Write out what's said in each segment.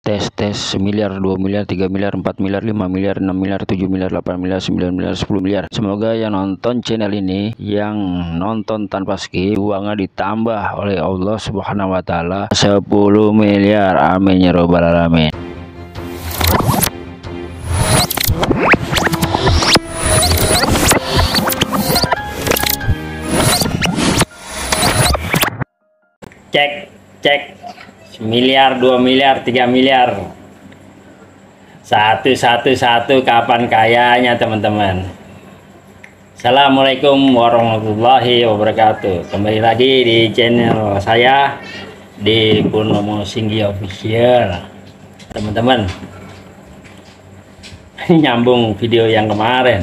tes miliar, 2 miliar, 3 miliar, 4 miliar, 5 miliar, 6 miliar, 7 miliar, 8 miliar, 9 miliar, 10 miliar. Semoga yang nonton channel ini, yang nonton tanpa skip, uangnya ditambah oleh Allah Subhanahu wa taala 10 miliar. Amin ya robbal alamin. Cek miliar, 2 miliar, 3 miliar, satu kapan kayanya teman-teman. Assalamualaikum warahmatullahi wabarakatuh. Kembali lagi di channel saya di Purnomo Singgi Official, teman-teman. Nyambung video yang kemarin,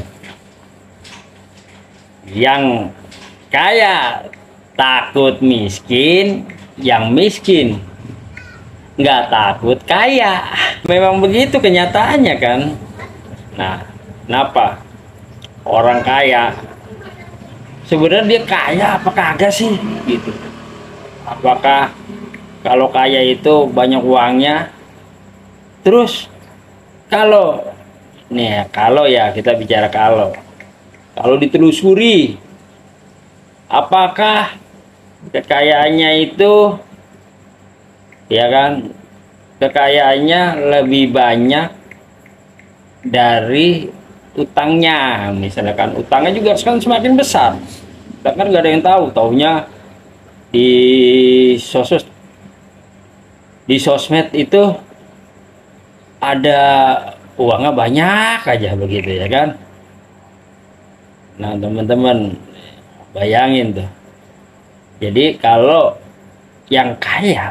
yang kaya takut miskin, yang miskin nggak takut kaya. Memang begitu kenyataannya kan. Nah, kenapa orang kaya sebenarnya dia kaya apa kagak sih gitu? Apakah kalau kaya itu banyak uangnya? Terus kalau nih, kalau ya kita bicara kalau ditelusuri, apakah kekayaannya itu, ya kan, kekayaannya lebih banyak dari utangnya? Misalkan utangnya juga kan semakin besar, kita kan nggak ada yang tahu. Taunya di sosmed itu ada uangnya banyak aja begitu, ya kan. Nah teman-teman, bayangin tuh. Jadi kalau yang kaya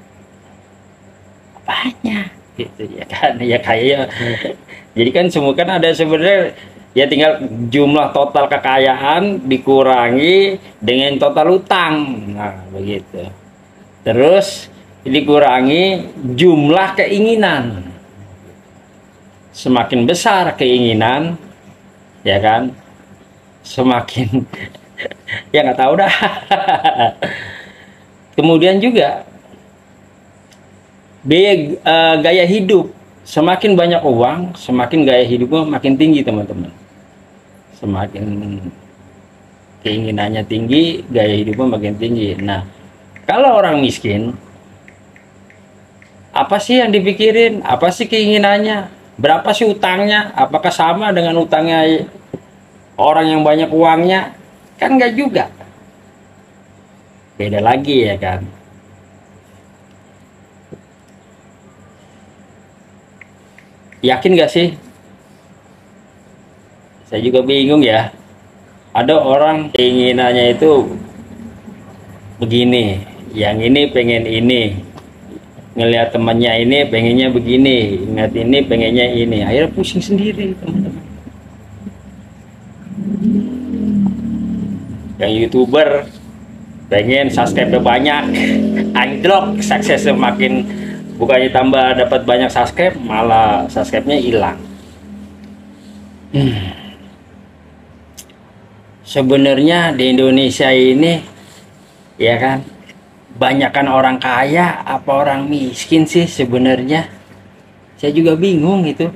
banyak gitu, ya kan, ya kaya. Jadi kan semua kan ada sebenarnya, ya tinggal jumlah total kekayaan dikurangi dengan total utang. Nah begitu. Terus dikurangi jumlah keinginan. Semakin besar keinginan, ya kan, semakin ya nggak tahu dah. Kemudian juga gaya hidup, semakin banyak uang semakin gaya hidupnya makin tinggi teman-teman. Semakin keinginannya tinggi, gaya hidupnya makin tinggi. Nah kalau orang miskin, apa sih yang dipikirin? Apa sih keinginannya? Berapa sih utangnya? Apakah sama dengan utangnya orang yang banyak uangnya? Kan enggak juga, beda lagi, ya kan. Yakin gak sih? Saya juga bingung ya. Ada orang keinginannya itu begini, yang ini pengen ini, ngelihat temannya ini pengennya begini, ingat ini pengennya ini, akhirnya pusing sendiri teman-teman. Yang YouTuber pengen subscribe banyak, anjlok suksesnya makin, bukannya tambah dapat banyak subscribe, malah subscribe-nya hilang. Sebenarnya di Indonesia ini, ya kan, banyakkan orang kaya apa orang miskin sih sebenarnya? Saya juga bingung itu.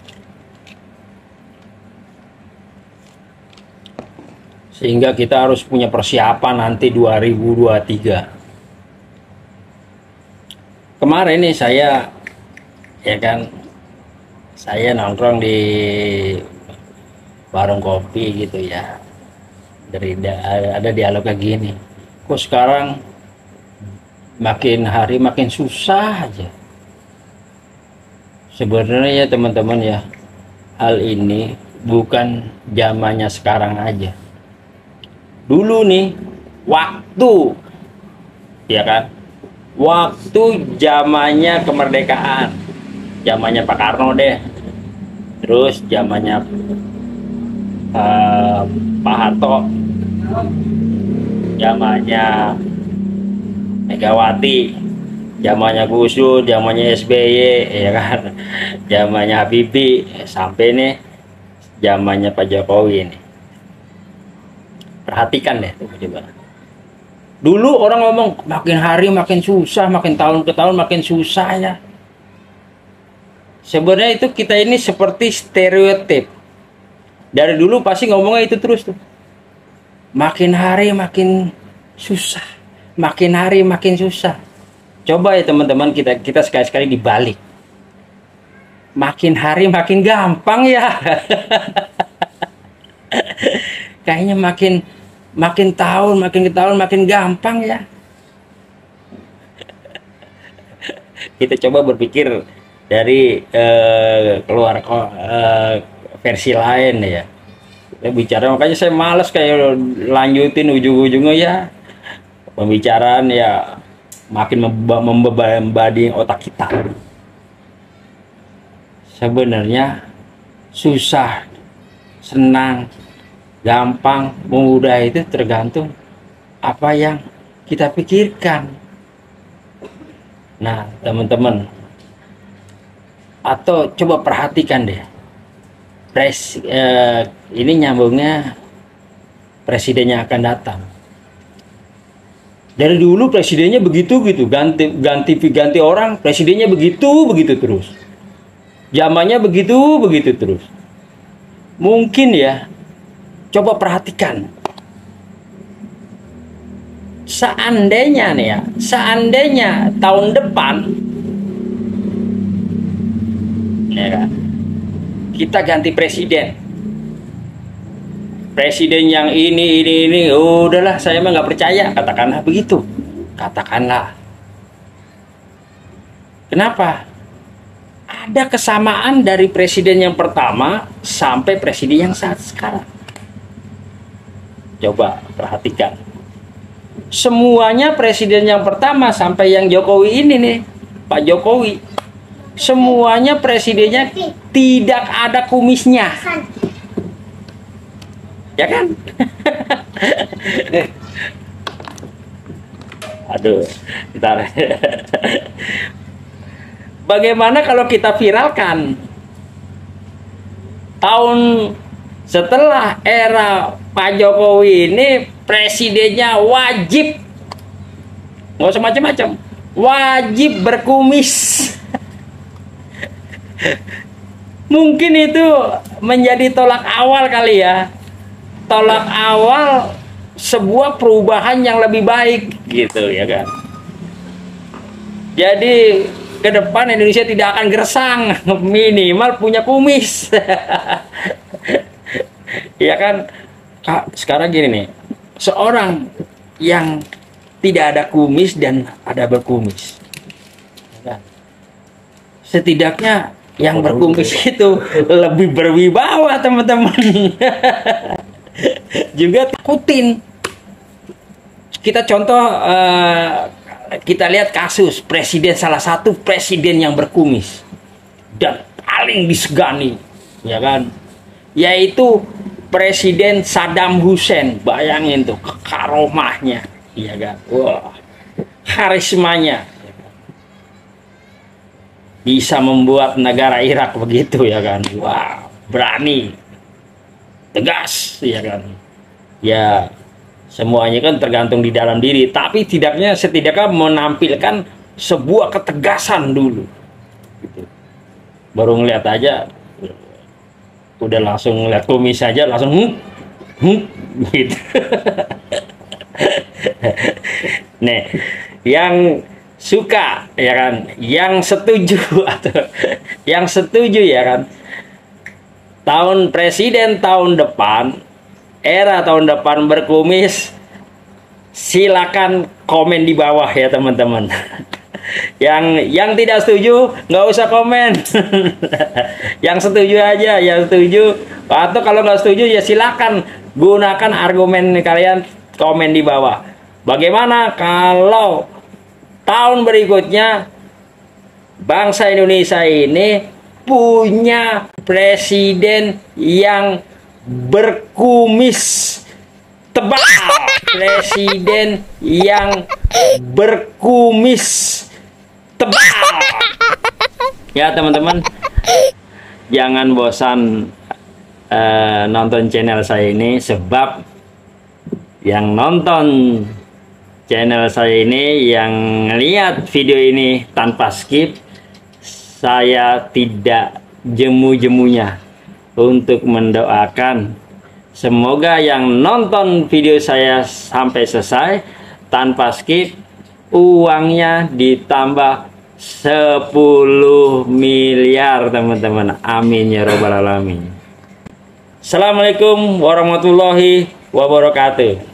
Sehingga kita harus punya persiapan nanti 2023. Kemarin nih saya, ya kan, saya nongkrong di warung kopi gitu ya. Ada dialog kayak gini. Kok sekarang makin hari makin susah aja? Sebenarnya ya teman-teman ya, hal ini bukan zamannya sekarang aja. Dulu nih, waktu, ya kan, waktu zamannya kemerdekaan, zamannya Pak Karno deh, terus zamannya Pak Harto, zamannya Megawati, zamannya Gus Dur, zamannya SBY, ya kan, zamannya Habibie, sampai nih zamannya Pak Jokowi nih. Perhatikan deh tuh, coba. Dulu orang ngomong makin hari makin susah, makin tahun ke tahun makin susah ya. Sebenarnya itu kita ini seperti stereotip. Dari dulu pasti ngomongnya itu terus tuh. Makin hari makin susah. Makin hari makin susah. Coba ya teman-teman, kita sekali-sekali dibalik. Makin hari makin gampang ya. Kayaknya makin tahun makin gampang ya. Kita coba berpikir dari versi lain ya. Kita bicara, makanya saya males kayak lanjutin ujung-ujungnya ya. Pembicaraan ya makin membebani otak kita. Sebenarnya susah, senang, gampang, mudah itu tergantung apa yang kita pikirkan. Nah, teman-teman, atau coba perhatikan deh, ini nyambungnya presidennya akan datang. Dari dulu presidennya begitu gitu, ganti orang, presidennya begitu terus. Zamannya begitu terus. Mungkin ya, coba perhatikan. Seandainya nih ya, seandainya tahun depan ya kan, kita ganti presiden yang ini, udahlah saya mah nggak percaya, katakanlah begitu, katakanlah. Kenapa? Ada kesamaan dari presiden yang pertama sampai presiden yang saat sekarang. Coba perhatikan. Semuanya presiden yang pertama sampai yang Jokowi ini nih, Pak Jokowi, semuanya presidennya tidak ada kumisnya, ya kan? Aduh, bentar. Bagaimana kalau kita viralkan tahun setelah era Pak Jokowi ini presidennya wajib, nggak usah macam-macam, wajib berkumis. Mungkin itu menjadi tolak awal kali ya, tolak awal sebuah perubahan yang lebih baik gitu ya kan. Jadi ke depan Indonesia tidak akan gersang, minimal punya kumis. Ya kan. Sekarang gini nih, seorang yang tidak ada kumis dan ada berkumis, setidaknya yang berkumis itu lebih berwibawa teman-teman. Juga takutin. Kita contoh, kita lihat kasus presiden, salah satu presiden yang berkumis dan paling disegani, ya kan, yaitu Presiden Saddam Hussein. Bayangin tuh karomahnya, iya kan, wah, karismanya bisa membuat negara Irak begitu ya kan, wah, berani, tegas ya kan. Ya semuanya kan tergantung di dalam diri, tapi setidaknya menampilkan sebuah ketegasan dulu gitu. Baru ngeliat aja udah langsung ngeliat kumis saja langsung gitu. Nih, yang suka ya kan, yang setuju atau yang setuju ya kan, presiden tahun depan, era tahun depan berkumis, silakan komen di bawah ya teman-teman. Yang tidak setuju nggak usah komen. Yang setuju aja, yang setuju, atau kalau nggak setuju ya silakan gunakan argumen kalian, komen di bawah. Bagaimana kalau tahun berikutnya bangsa Indonesia ini punya presiden yang berkumis tebal, presiden yang berkumis tebal. Ya teman-teman, jangan bosan nonton channel saya ini, sebab yang nonton channel saya ini, yang lihat video ini tanpa skip, saya tidak jemu-jemunya untuk mendoakan semoga yang nonton video saya sampai selesai tanpa skip uangnya ditambah 10 miliar teman-teman. Amin ya robbal alamin. Assalamualaikum warahmatullahi wabarakatuh.